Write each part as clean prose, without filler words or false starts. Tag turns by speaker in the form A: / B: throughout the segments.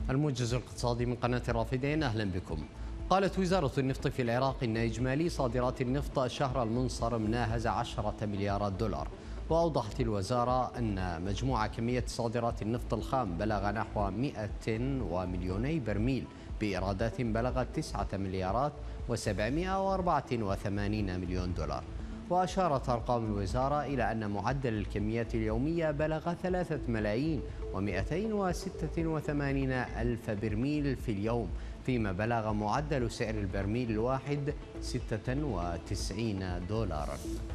A: الموجز الاقتصادي من قناة الرافدين، أهلا بكم. قالت وزارة النفط في العراق إن إجمالي صادرات النفط الشهر المنصرم ناهز 10 مليارات دولار. وأوضحت الوزارة أن مجموع كمية صادرات النفط الخام بلغ نحو 200 مليوني برميل بإيرادات بلغت 9 مليارات و784 مليون دولار. وأشارت أرقام الوزارة إلى أن معدل الكميات اليومية بلغ 3,286 ألف برميل في اليوم، فيما بلغ معدل سعر البرميل الواحد 96 دولارا.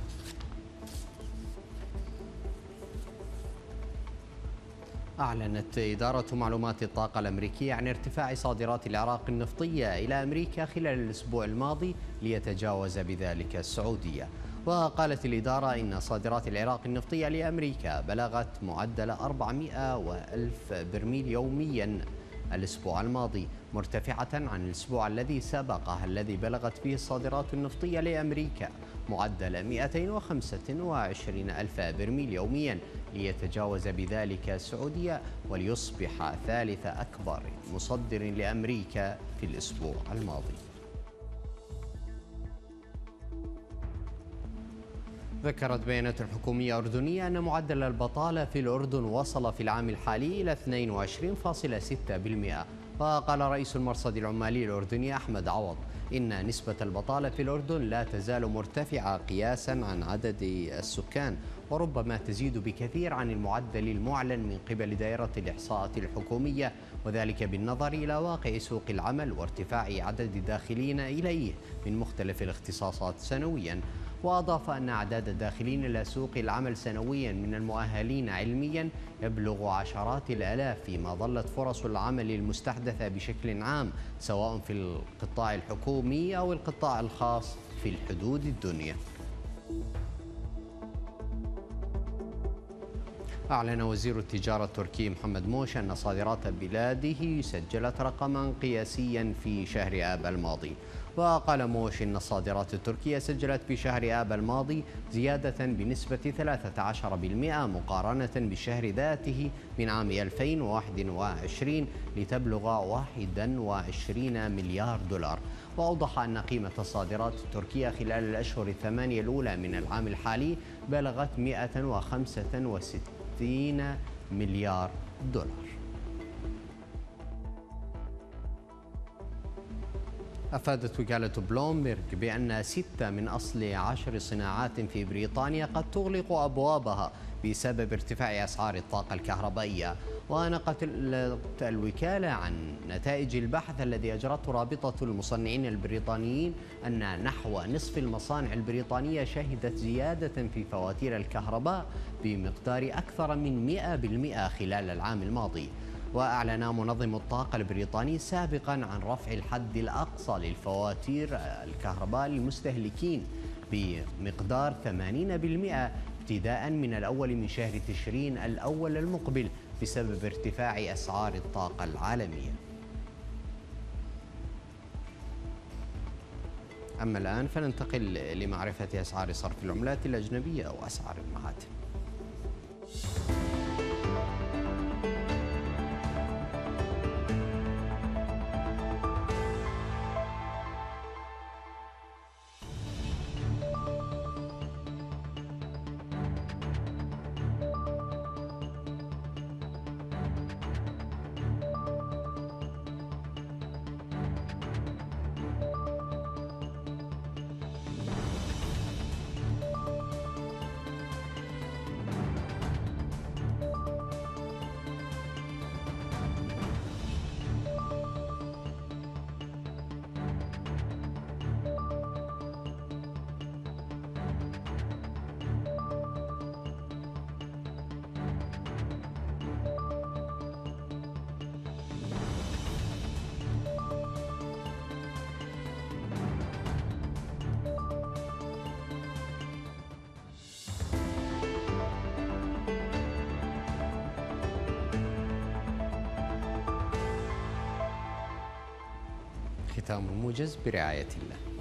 A: أعلنت إدارة معلومات الطاقة الأمريكية عن ارتفاع صادرات العراق النفطية إلى أمريكا خلال الأسبوع الماضي ليتجاوز بذلك السعودية. وقالت الإدارة إن صادرات العراق النفطية لأمريكا بلغت معدل 400 ألف برميل يوميا الأسبوع الماضي، مرتفعة عن الأسبوع الذي سبقه الذي بلغت فيه الصادرات النفطية لأمريكا معدل 225 ألف برميل يوميا ليتجاوز بذلك السعودية وليصبح ثالث أكبر مصدر لأمريكا في الأسبوع الماضي. ذكرت بيانات حكومية أردنية أن معدل البطالة في الأردن وصل في العام الحالي إلى 22.6%. وقال رئيس المرصد العمالي الأردني أحمد عوض إن نسبة البطالة في الأردن لا تزال مرتفعة قياسا عن عدد السكان، وربما تزيد بكثير عن المعدل المعلن من قبل دائرة الإحصاءات الحكومية، وذلك بالنظر إلى واقع سوق العمل وارتفاع عدد الداخلين إليه من مختلف الاختصاصات سنويا. وأضاف أن أعداد الداخلين إلى سوق العمل سنويا من المؤهلين علميا يبلغ عشرات الآلاف، فيما ظلت فرص العمل المستحدثة بشكل عام سواء في القطاع الحكومي أو القطاع الخاص في الحدود الدنيا. أعلن وزير التجارة التركي محمد موش أن صادرات بلاده سجلت رقما قياسيا في شهر آب الماضي. وقال موش إن الصادرات التركية سجلت في شهر آب الماضي زيادة بنسبة 13% مقارنة بالشهر ذاته من عام 2021 لتبلغ 21 مليار دولار. وأوضح أن قيمة الصادرات التركية خلال الأشهر الثمانية الأولى من العام الحالي بلغت 165 مليار دولار. أفادت وكالة بلومبرج بأن 6 من أصل 10 صناعات في بريطانيا قد تغلق أبوابها بسبب ارتفاع أسعار الطاقة الكهربائية. ونقلت الوكالة عن نتائج البحث الذي أجرته رابطة المصنعين البريطانيين أن نحو نصف المصانع البريطانية شهدت زيادة في فواتير الكهرباء بمقدار أكثر من 100% خلال العام الماضي. وأعلن منظم الطاقة البريطاني سابقا عن رفع الحد الأقصى للفواتير الكهرباء للمستهلكين بمقدار 80% ابتداء من الأول من شهر تشرين الأول المقبل بسبب ارتفاع أسعار الطاقة العالمية. أما الآن فننتقل لمعرفة أسعار صرف العملات الأجنبية وأسعار المعادن. ختام الموجز برعاية الله.